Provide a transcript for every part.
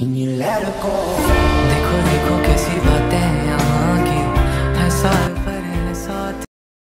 देखो देखो कैसी बातें हैं यहाँ की, ऐसा पर है साथ।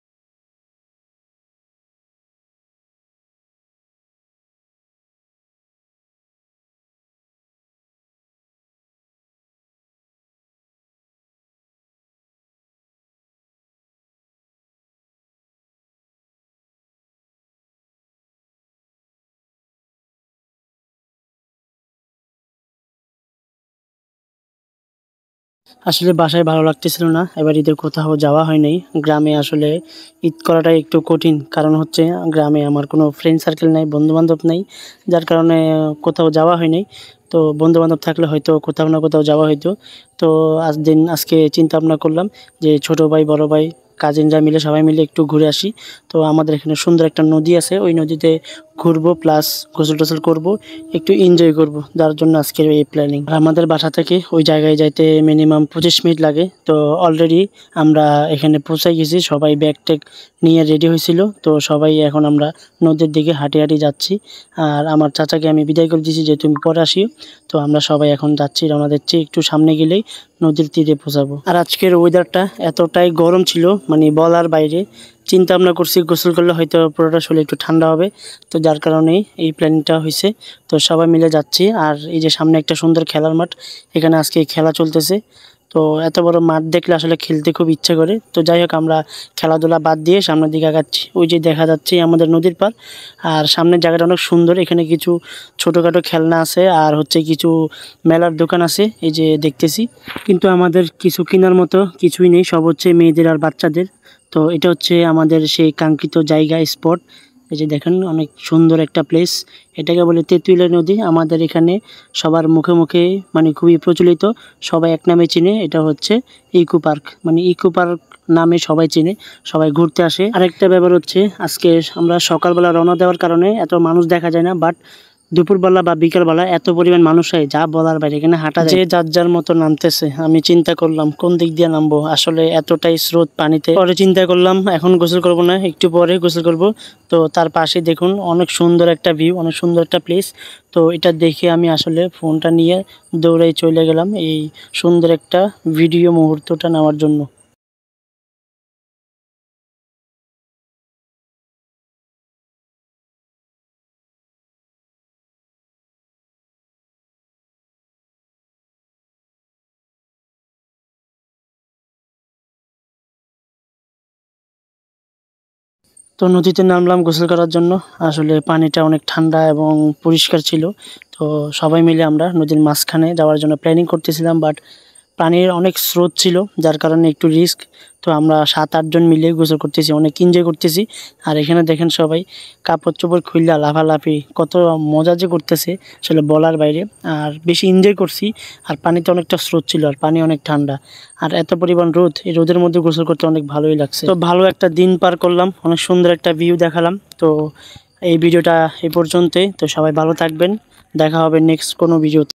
আসলে বাসায় ভালো লাগতেছিল না, এবার ঈদের কোথাও যাওয়া হয় নাই। গ্রামে আসলে ঈদ করাটা একটু কঠিন, কারণ হচ্ছে গ্রামে আমার কোনো ফ্রেন্ড সার্কেল নাই, বন্ধু বান্ধব নাই, যার কারণে কোথাও যাওয়া হয় নাই। তো বন্ধু বান্ধব থাকলে হয়তো কোথাও না কোথাও যাওয়া হইতো। তো আজকে চিন্তা ভাবনা করলাম যে ছোট ভাই বড় ভাই কাজিনরা মিলে সবাই মিলে একটু ঘুরে আসি। তো আমাদের এখানে সুন্দর একটা নদী আছে, ওই নদীতে ঘুরবো প্লাস গোসল টোসল করবো, একটু এনজয় করব, যার জন্য আজকের এই প্ল্যানিং। আর আমাদের বাসা থেকে ওই জায়গায় যাইতে মিনিমাম 25 মিনিট লাগে। তো অলরেডি আমরা এখানে পৌঁছাই গেছি, সবাই ব্যাগ ট্যাগ নিয়ে রেডি হয়েছিল। তো সবাই এখন আমরা নদীর দিকে হাঁটি হাঁটি যাচ্ছি। আর আমার চাচাকে আমি বিদায় করে দিয়েছি যে তুমি পরে আসিও। তো আমরা সবাই এখন যাচ্ছি, রওনা দিচ্ছি, একটু সামনে গেলেই নদীর তীরে পৌঁছাবো। আর আজকের ওয়েদারটা এতটাই গরম ছিল, মানে বলার বাইরে। চিন্তা ভাবনা করছি গোসল করলে হয়তো পুরোটা শরীর একটু ঠান্ডা হবে, তো যার কারণেই এই প্ল্যানিংটা হয়েছে। তো সবাই মিলে যাচ্ছি। আর এই যে সামনে একটা সুন্দর খেলার মাঠ, এখানে আজকে খেলা চলতেছে। তো এত বড় মাঠ দেখলে আসলে খেলতে খুব ইচ্ছে করে। তো যাই হোক, আমরা খেলাধুলা বাদ দিয়ে সামনের দিকে আগাচ্ছি। ওই যে দেখা যাচ্ছে আমাদের নদীর পাড়, আর সামনের জায়গাটা অনেক সুন্দর। এখানে কিছু ছোটোখাটো খেলনা আছে, আর হচ্ছে কিছু মেলার দোকান আছে এই যে দেখতেছি। কিন্তু আমাদের কিছু কেনার মতো কিছুই নেই, সব হচ্ছে মেয়েদের আর বাচ্চাদের। তো এটা হচ্ছে আমাদের সেই কাঙ্ক্ষিত জায়গা, স্পট। এই যে দেখেন অনেক সুন্দর একটা প্লেস, এটাকে বলে তেঁতুলিয়া নদী। আমাদের এখানে সবার মুখে মুখে মানে খুবই প্রচলিত, সবাই এক নামে চিনে, এটা হচ্ছে ইকো পার্ক। মানে ইকো পার্ক নামে সবাই চিনে, সবাই ঘুরতে আসে। আরেকটা ব্যাপার হচ্ছে আজকে আমরা সকালবেলা রওনা দেওয়ার কারণে এত মানুষ দেখা যায় না, বাট দুপুরবেলা বা বিকালবেলা এত পরিমাণ মানুষ হয় যা বলার বাইরে। এখানে হাঁটা যায়, যে যার যার মতো নামতেছে। আমি চিন্তা করলাম কোন দিক দিয়ে নামবো, আসলে এতটাই স্রোত পানিতে। পরে চিন্তা করলাম এখন গোসল করব না, একটু পরে গোসল করব। তো তার পাশে দেখুন অনেক সুন্দর একটা ভিউ, অনেক সুন্দর একটা প্লেস। তো এটা দেখে আমি আসলে ফোনটা নিয়ে দৌড়াই চলে গেলাম এই সুন্দর একটা ভিডিও মুহূর্তটা নেওয়ার জন্য। তো নদীতে নামলাম গোসল করার জন্য। আসলে পানিটা অনেক ঠান্ডা এবং পরিষ্কার ছিল। তো সবাই মিলে আমরা নদীর মাঝখানে যাওয়ার জন্য প্ল্যানিং করতেছিলাম, বাট পানির অনেক স্রোত ছিল, যার কারণে একটু রিস্ক। তো আমরা 7-8 জন মিলে গোসল করতেছি, অনেক এনজয় করতেছি। আর এখানে দেখেন সবাই কাপড় চোপড় খুললা লাফালাফি কত মজা যে করতেছে, আসলে বলার বাইরে। আর বেশি এনজয় করছি। আর পানিতে অনেকটা স্রোত ছিল, আর পানি অনেক ঠান্ডা, আর এত পরিমাণ রোদ, এই রোদের মধ্যে গোসল করতে অনেক ভালোই লাগছে। তো ভালো একটা দিন পার করলাম, অনেক সুন্দর একটা ভিউ দেখালাম। তো এই ভিডিওটা এই পর্যন্তই। তো সবাই ভালো থাকবেন, দেখা হবে নেক্সট কোনো ভিডিওতে।